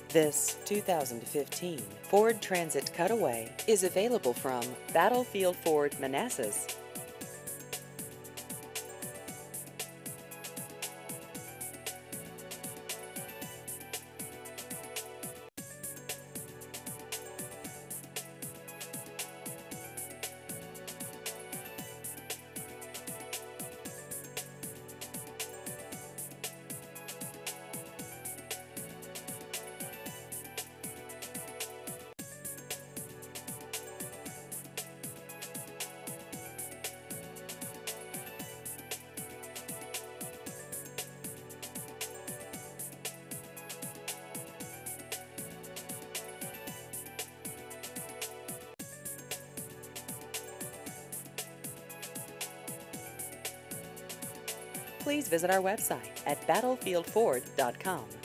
This 2015 Ford Transit Cutaway is available from Battlefield Ford Manassas. Please visit our website at battlefieldford.com.